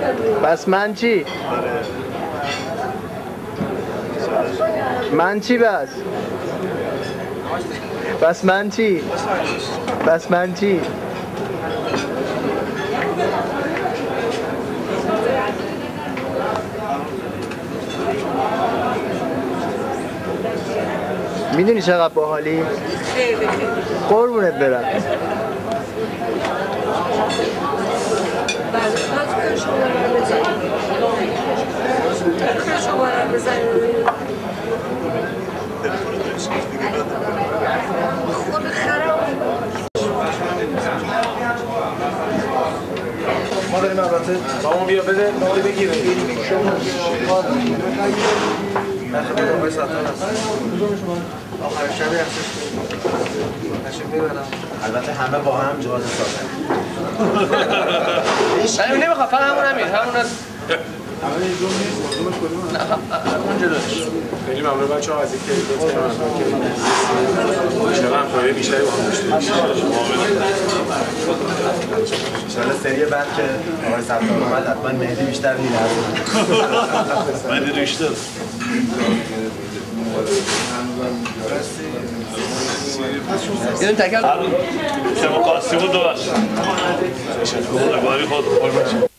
بس من چی؟ من چی بس؟ بس من چی؟ بس من چی؟ میدونی چقدر باحالی؟ قربونت برم. ما داریم البته بابا بیا بده ما بگیره نخواهی بابای ساتان هست آخر شبی هستش نشون میبرم البته همه با هم جواز ساتن من نمیخوام فقط همون همین همون هست همه این دوم نیست دومش کدوم هست؟ نه اون جلوش خیلی ممنون بچه ها از اینکه لطف کردن چقدر همکاری بیشتری با هم داشته باشید انشاءالله سری بعد که آقای سلطان اومد حتما مهدی بیشتر می‌لرزه مهدی ریشتر یه تکر شما قاسم بود دو بخش باری خود